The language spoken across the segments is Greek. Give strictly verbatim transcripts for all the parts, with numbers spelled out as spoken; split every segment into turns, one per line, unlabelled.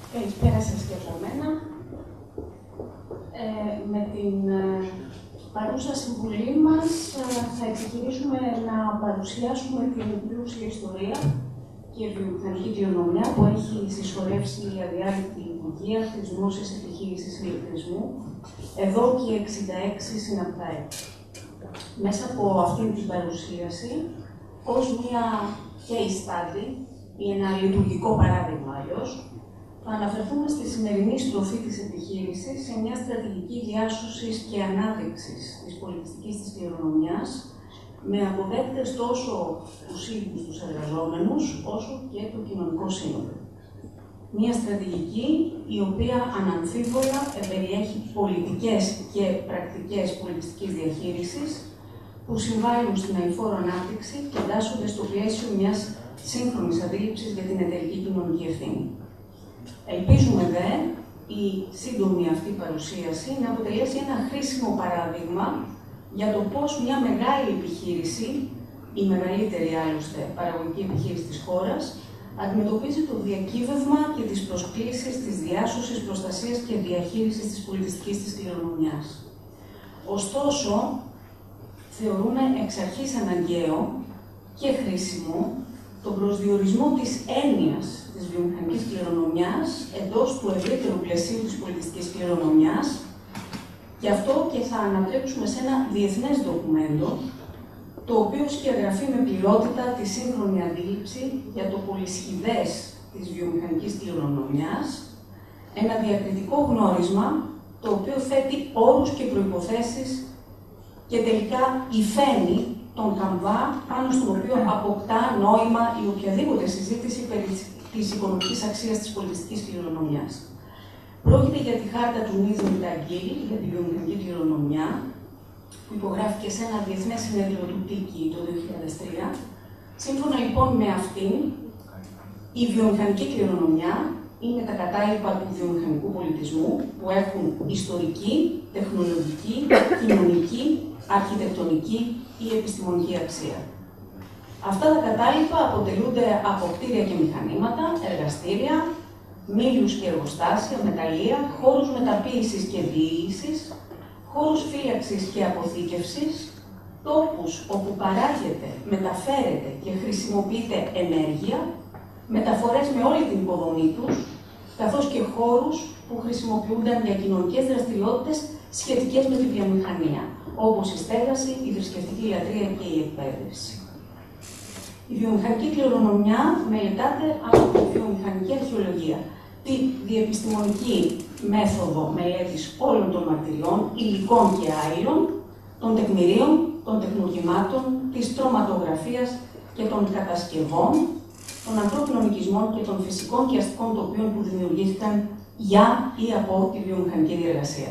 Καλησπέρα σας και από μένα. Ε, με την ε, παρούσα συμβουλή μας ε, θα επιχειρήσουμε να παρουσιάσουμε την πλούσια ιστορία και βιομηχανική κληρονομιά που έχει συσσωρεύσει η αδιάρρητη λειτουργία της δημόσιας επιχείρησης ηλεκτρισμού εδώ και εξήντα έξι συναπτά έτη. Μέσα από αυτήν την παρουσίαση, ως μια case study ή ένα λειτουργικό παράδειγμα αλλιώς, θα αναφερθούμε στη σημερινή στροφή της επιχείρησης σε μια στρατηγική διάσωσης και ανάδειξης της πολιτιστικής της κληρονομιάς, με αποδέκτες τόσο τους ίδιους τους εργαζόμενους, όσο και το κοινωνικό σύνολο. Μια στρατηγική η οποία αναμφίβολα περιέχει πολιτικές και πρακτικές πολιτιστικής διαχείρισης που συμβάλλουν στην αειφόρο ανάπτυξη και εντάσσονται στο πλαίσιο μιας σύγχρονης αντίληψης για την εταιρική κοινωνική ευθύνη. Ελπίζουμε δε η σύντομη αυτή παρουσίαση να αποτελέσει ένα χρήσιμο παράδειγμα για το πώς μια μεγάλη επιχείρηση, η μεγαλύτερη άλλωστε παραγωγική επιχείρηση της χώρας, αντιμετωπίζει το διακύβευμα και τις προσκλήσεις της διάσωσης, προστασίας και διαχείρισης της πολιτιστικής της κληρονομιάς. Ωστόσο, θεωρούμε εξ αρχής αναγκαίο και χρήσιμο τον προσδιορισμό της έννοιας της βιομηχανικής κληρονομιάς εντός του ευρύτερου πλαισίου της πολιτιστικής κληρονομιάς. Γι' αυτό και θα ανατρέξουμε σε ένα διεθνές ντοκουμέντο, το οποίο σκιαγραφεί με πληρότητα τη σύγχρονη αντίληψη για το πολυσχηδές της βιομηχανικής κληρονομιάς, ένα διακριτικό γνώρισμα, το οποίο θέτει όρους και προϋποθέσεις και τελικά υφαίνει τον καμβά πάνω στον οποίο αποκτά νόημα η οποιαδήποτε συζήτηση περί της οικονομικής αξίας της πολιτιστικής κληρονομιάς. Πρόκειται για τη χάρτα του Νίζμ Ταγκίλ για τη βιομηχανική κληρονομιά, που υπογράφηκε σε ένα διεθνές συνέδριο του Τίκη το δύο χιλιάδες τρία. Σύμφωνα λοιπόν με αυτήν, η βιομηχανική κληρονομιά είναι τα κατάλοιπα του βιομηχανικού πολιτισμού που έχουν ιστορική, τεχνολογική, κοινωνική, αρχιτεκτονική ή επιστημονική αξία. Αυτά τα κατάλοιπα αποτελούνται από κτίρια και μηχανήματα, εργαστήρια, μήλους και εργοστάσια, μεταλλεία, χώρους μεταποίησης και διοίκησης, χώρους φύλαξης και αποθήκευσης, τόπους όπου παράγεται, μεταφέρεται και χρησιμοποιείται ενέργεια, μεταφορές με όλη την υποδομή τους, καθώς και χώρους που χρησιμοποιούνταν για κοινωνικές δραστηριότητες σχετικές με τη βιομηχανία, όπως η στέγαση, η θρησκευτική λατρεία και η εκπαίδευση. Η βιομηχανική κληρονομιά μελετάται από τη βιομηχανική αρχαιολογία, τη διεπιστημονική μέθοδο μελέτης όλων των μαρτυριών, υλικών και άειλων, των τεκμηρίων, των τεχνουργημάτων, της τροματογραφίας και των κατασκευών, των ανθρώπινων οικισμών και των φυσικών και αστικών τοπίων που δημιουργήθηκαν για ή από τη βιομηχανική διεργασία.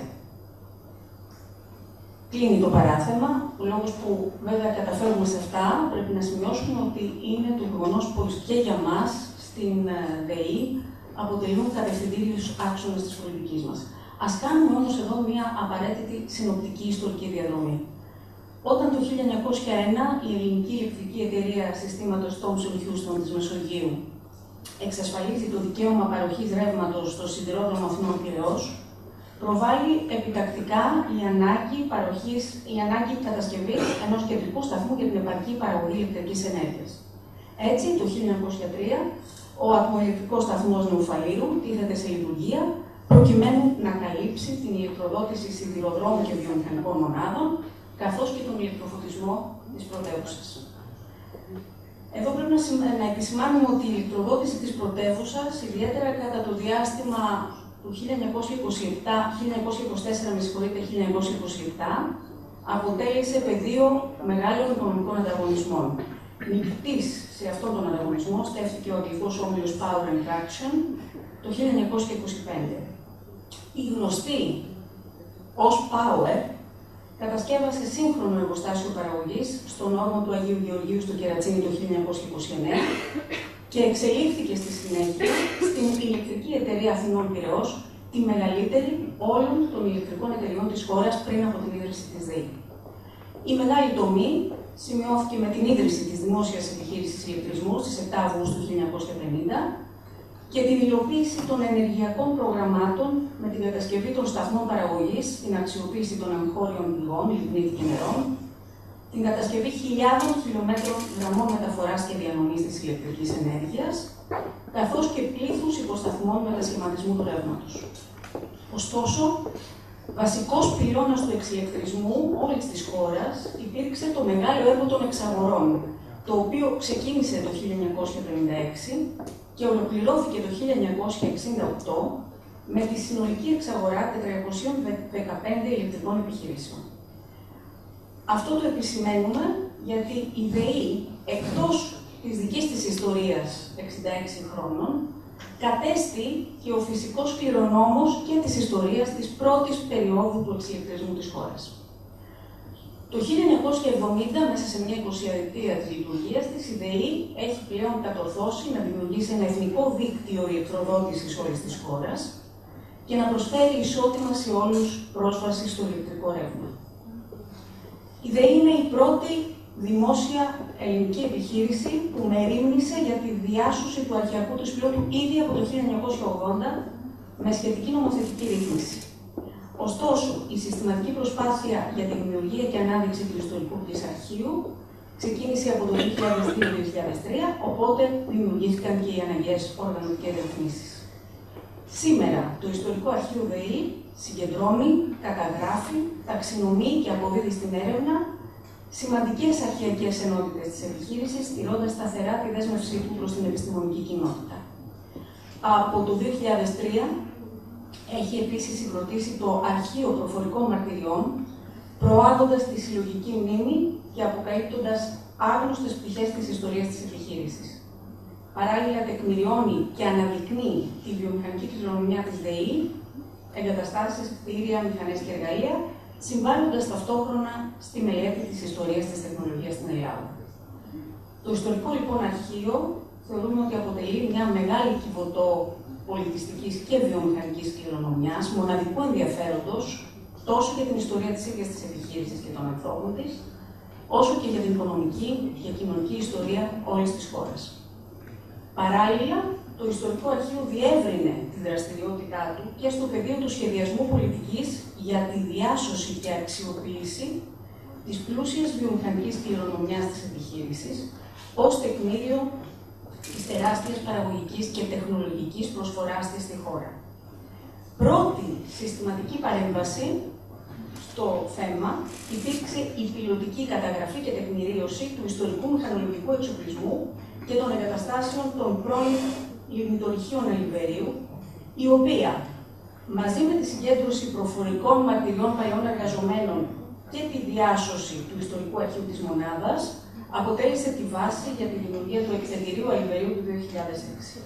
Κλείνει το παράθεμα. Ο λόγος που βέβαια καταφέρουμε σε αυτά πρέπει να σημειώσουμε ότι είναι το γεγονός πως και για μας στην ΔΕΗ αποτελούν κατευθυντήριους άξονες της πολιτικής μας. Ας κάνουμε όμως εδώ μια απαραίτητη συνοπτική ιστορική διαδρομή. Όταν το χίλια εννιακόσια ένα η ελληνική ηλεκτρική εταιρεία συστήματος Thomson της Μεσογείου εξασφαλίζει το δικαίωμα παροχής ρεύματος στο σιδηρόδρομο Αθηνών Πειραιώς, προβάλλει επιτακτικά η ανάγκη, παροχής, η ανάγκη κατασκευής ενός κεντρικού σταθμού για την επαρκή παραγωγή ηλεκτρικής ενέργειας. Έτσι, το χίλια εννιακόσια τρία, ο ατμοελεκτρικός σταθμός Νεουφαλήρου τίθεται σε λειτουργία, προκειμένου να καλύψει την ηλεκτροδότηση σιδηροδρόμου και βιομηχανικών μονάδων, καθώς και τον ηλεκτροφωτισμό της πρωτεύουσας. Εδώ πρέπει να επισημάνουμε ότι η ηλεκτροδότηση της πρωτεύουσας, ιδιαίτερα κατά το διάστημα του χίλια εννιακόσια είκοσι επτά, χίλια εννιακόσια είκοσι τέσσερα με συγχωρείτε, χίλια εννιακόσια είκοσι επτά, αποτέλεσε πεδίο μεγάλων οικονομικών ανταγωνισμών. Νικητής σε αυτόν τον ανταγωνισμό στέφθηκε ο αγγλικός όμιλος Power and Traction το χίλια εννιακόσια είκοσι πέντε. Η γνωστή ως Power κατασκεύασε σύγχρονο εργοστάσιο παραγωγής στον όρμο του Αγίου Γεωργίου στο Κερατσίνι το χίλια εννιακόσια είκοσι εννέα και εξελίχθηκε στη συνέχεια στην ηλεκτρική εταιρεία Αθηνών Πειραιώς, τη μεγαλύτερη όλων των ηλεκτρικών εταιριών της χώρας πριν από την ίδρυση της ΔΕΗ. Η μεγάλη τομή σημειώθηκε με την ίδρυση της δημόσιας επιχείρησης ηλεκτρισμού στις επτά Αυγούστου χίλια εννιακόσια πενήντα και την υλοποίηση των ενεργειακών προγραμμάτων με την κατασκευή των σταθμών παραγωγής, την αξιοποίηση των εγχώριων πηγών, λιγνίτη και νερών, την κατασκευή χιλιάδων χιλιόμετρων γραμμών μεταφοράς και διανομής της ηλεκτρικής ενέργειας, καθώς και πλήθους υποσταθμών μετασχηματισμού του ρεύματος. Ωστόσο, βασικός πυλώνας του εξηλεκτρισμού όλης της χώρας υπήρξε το μεγάλο έργο των εξαγορών, το οποίο ξεκίνησε το χίλια εννιακόσια πενήντα έξι και ολοκληρώθηκε το χίλια εννιακόσια εξήντα οκτώ με τη συνολική εξαγορά τετρακόσιων δεκαπέντε ηλεκτρικών επιχειρήσεων. Αυτό το επισημαίνουμε γιατί η ΔΕΗ, εκτός της δικής της ιστορίας εξήντα έξι χρόνων, κατέστη και ο φυσικός κληρονόμος και της ιστορίας της πρώτης περίοδου του εξηλεκτρισμού της χώρας. Το χίλια εννιακόσια εβδομήντα, μέσα σε μια εικοσιαετία της λειτουργίας της, η ΔΕΗ έχει πλέον κατορθώσει να δημιουργήσει ένα εθνικό δίκτυο ηλεκτροδότησης όλης της χώρας και να προσφέρει ισότιμα σε όλους πρόσβαση στο ηλεκτρικό ρεύμα. Η ΔΕΗ είναι η πρώτη δημόσια ελληνική επιχείρηση που μερίμνησε για τη διάσωση του αρχαιακού του πλότου ήδη από το χίλια εννιακόσια ογδόντα με σχετική νομοθετική ρύθμιση. Ωστόσο, η συστηματική προσπάθεια για τη δημιουργία και ανάδειξη του ιστορικού αρχείου ξεκίνησε από το δύο χιλιάδες δύο με δύο χιλιάδες τρία, οπότε δημιουργήθηκαν και οι αναγκαίες οργανωτικές ρυθμίσεις. Σήμερα, το ιστορικό αρχείο ΔΕΗ συγκεντρώνει, καταγράφει, ταξινομεί και αποδίδει στην έρευνα σημαντικές αρχαιακές ενότητες της επιχείρησης, στηρώντας σταθερά τη δέσμευσή του προς την επιστημονική κοινότητα. Από το δύο χιλιάδες τρία έχει επίσης συγκροτήσει το Αρχείο Προφορικών Μαρτυριών, προάγοντας τη συλλογική μνήμη και αποκαλύπτοντας άγνωστες πτυχές της ιστορίας της επιχείρησης. Παράλληλα, τεκμηριώνει και αναδεικνύει τη βιομηχανική κληρονομιά της ΔΕΗ, εγκαταστάσεις, κτίρια, μηχανές και εργαλεία, συμβάλλοντας ταυτόχρονα στη μελέτη της ιστορίας της τεχνολογίας στην Ελλάδα. Το ιστορικό λοιπόν αρχείο θεωρούμε ότι αποτελεί μια μεγάλη κυβωτό πολιτιστικής και βιομηχανικής κληρονομιάς, μοναδικού ενδιαφέροντος, τόσο για την ιστορία της ίδιας της επιχείρησης και των ανθρώπων της, όσο και για την οικονομική και κοινωνική ιστορία όλης της χώρας. Παράλληλα, το ιστορικό αρχείο διεύρυνε τη δραστηριότητά του και στο πεδίο του σχεδιασμού πολιτικής για τη διάσωση και αξιοποίηση της πλούσιας βιομηχανικής κληρονομιάς της επιχείρησης, ως τεκμήριο της τεράστιας παραγωγικής και τεχνολογικής προσφοράς της στη χώρα. Πρώτη συστηματική παρέμβαση στο θέμα υπήρξε η πιλωτική καταγραφή και τεκμηρίωση του ιστορικού μηχανολογικού εξοπλισμού και των εγκαταστάσεων των πρώην λιμνητορυχείων Ελιβερίου, η οποία, μαζί με τη συγκέντρωση προφορικών μαρτυριών παλιών εργαζομένων και τη διάσωση του ιστορικού αρχείου της μονάδας, αποτέλεσε τη βάση για τη δημιουργία του εκθετηρίου Ελιβερίου του δύο χιλιάδες έξι.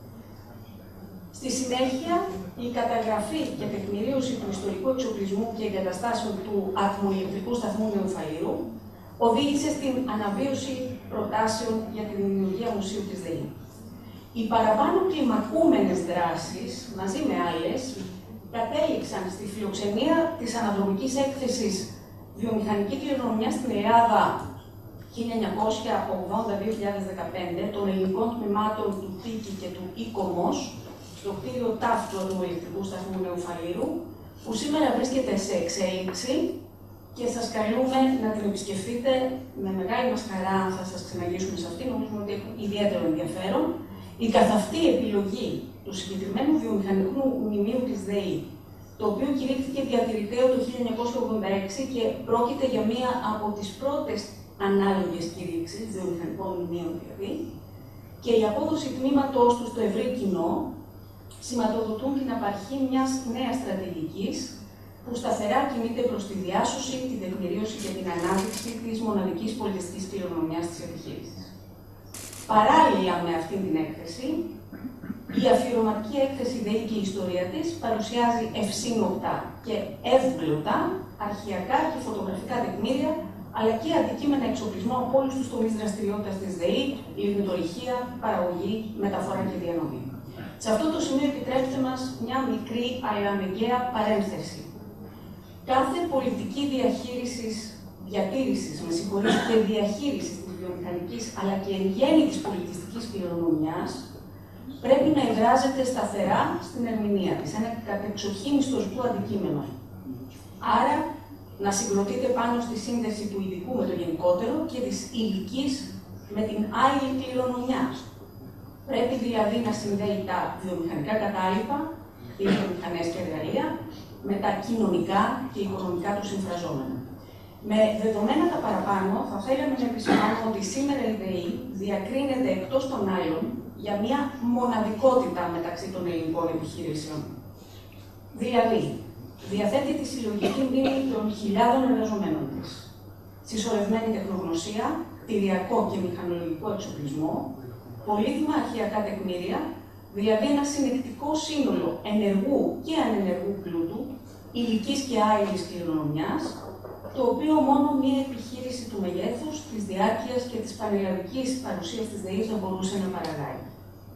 Στη συνέχεια, η καταγραφή και τεκμηρίωση του ιστορικού εξοπλισμού και εγκαταστάσεων του ατμοηλεκτρικού σταθμού Νεοφαΐρου οδήγησε στην αναβίωση προτάσεων για τη δημιουργία μουσείου της ΔΕΗ. Οι παραπάνω κλιμακούμενες δράσεις, μαζί με άλλες, κατέληξαν στη φιλοξενία της αναδρομικής έκθεσης Βιομηχανική κληρονομιά στην Ελλάδα χίλια εννιακόσια ογδόντα με δύο χιλιάδες δεκαπέντε των ελληνικών τμήματων του ΤΙΚΙ και του ΙΚΟΜΟΣ στο κτίριο ΤΑΦ του ατμοηλεκτρικού σταθμού Νεοφαΐρου, που σήμερα βρίσκεται σε εξέλιξη και σας καλούμε να την επισκεφτείτε. Με μεγάλη μας χαρά θα σας ξαναγυρίσουμε σε αυτή, νομίζουμε ότι έχει ιδιαίτερο ενδιαφέρον. Η καθ' αυτή επιλογή του συγκεκριμένου βιομηχανικού μνημείου της ΔΕΗ, το οποίο κηρύχθηκε διατηρηταίο το χίλια εννιακόσια ογδόντα έξι και πρόκειται για μία από τις πρώτες ανάλογες κηρύξεις, βιομηχανικών μνημείων δηλαδή, και η απόδοση τμήματός του στο ευρύ κοινό σηματοδοτούν την απαρχή μιας νέας στρατηγικής που σταθερά κινείται προς τη διάσωση, την τεκμηρίωση και την ανάπτυξη της μοναδικής πολιτιστικής κληρονομιάς της επιχείρησης. Παράλληλα με αυτήν την έκθεση, η αφιερωματική έκθεση ΔΕΗ και η ιστορία της παρουσιάζει ευσύνοπτα και εύγλωτα αρχαιακά και φωτογραφικά τεκμήρια, αλλά και αντικείμενα εξοπλισμού από όλους τους τομείς δραστηριότητας της ΔΕΗ, λιμνητορυχεία, παραγωγή, μεταφορά και διανομή. Σε αυτό το σημείο επιτρέψτε μας μια μικρή αλλά αναγκαία παρένθεση. Κάθε πολιτική διαχείρισης, διατήρησης, με συγχωρείτε, και διαχείρισης της βιομηχανικής αλλά και εν γέννη της πολιτιστικής κληρονομιάς πρέπει να εδράζεται σταθερά στην ερμηνεία της, ένα κατεξοχήν ιστορικό αντικείμενο. Άρα, να συγκροτείται πάνω στη σύνδεση του ειδικού με το γενικότερο και της υλικής με την άλλη κληρονομιά. Πρέπει δηλαδή να συνδέει τα βιομηχανικά κατάλοιπα, οι βιομηχανές και εργαλεία, με τα κοινωνικά και οικονομικά του συμφραζόμενα. Με δεδομένα τα παραπάνω, θα θέλαμε να επισημάνουμε ότι σήμερα η ΔΕΗ διακρίνεται εκτός των άλλων για μια μοναδικότητα μεταξύ των ελληνικών επιχειρήσεων. Δηλαδή, διαθέτει τη συλλογική μνήμη των χιλιάδων εργαζομένων της, συσσωρευμένη τεχνογνωσία, κτηριακό και μηχανολογικό εξοπλισμό, πολύτιμα αρχαιακά τεκμήρια, δηλαδή ένα συνεκτικό σύνολο ενεργού και ανενεργού πλούτου, υλικής και άειλης κληρονομιάς, το οποίο μόνο μία επιχείρηση του μεγέθους, της διάρκειας και της πανελλαδικής παρουσίας της ΔΕΗ θα μπορούσε να παραγάγει.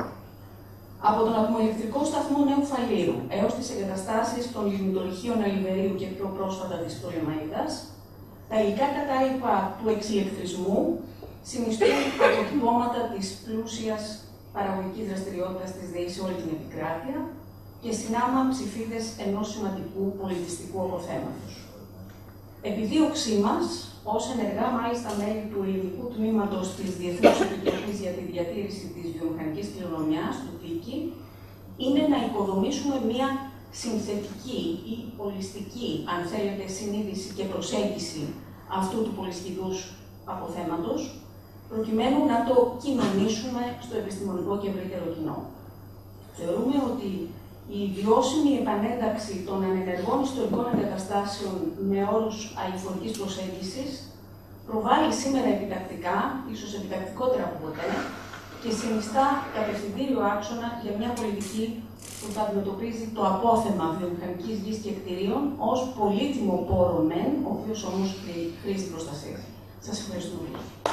Από τον ατμοελεκτρικό σταθμό Νέου Φαλήρου έως τις εγκαταστάσεις των λιμνητορυχείων Αλιβερίου και πιο πρόσφατα της Πτολεμαΐδας, τα υλικά κατάλοιπα του εξηλεκτρισμού συνιστούν αποτυπώματα της πλούσιας παραγωγικής δραστηριότητας της ΔΕΗ σε όλη την επικράτεια και συνάμα ψηφίδες ενός σημαντικού πολιτιστικού αποθέματος. Επιδίωξή μας, ως ενεργά μάλιστα μέλη του ελληνικού τμήματος της Διεθνούς Επιτροπής για τη Διατήρηση της Βιομηχανικής Κληρονομιάς, του ΤΥΚΗ, είναι να οικοδομήσουμε μία συνθετική ή ολιστική, αν θέλετε, συνείδηση και προσέγγιση αυτού του πολυσχηδούς αποθέματος, προκειμένου να το κοινωνήσουμε στο επιστημονικό και ευρύτερο κοινό. Θεωρούμε ότι η βιώσιμη επανένταξη των ανενεργών ιστορικών εγκαταστάσεων με όρους αειφορικής προσέγγισης προβάλλει σήμερα επιτακτικά, ίσως επιτακτικότερα από ποτέ, και συνιστά κατευθυντήριο άξονα για μια πολιτική που θα αντιμετωπίζει το απόθεμα βιομηχανικής γης και κτηρίων ως πολύτιμο πόρο μεν, ο οποίος όμως χρήζει προστασία. Σας ευχαριστώ πολύ.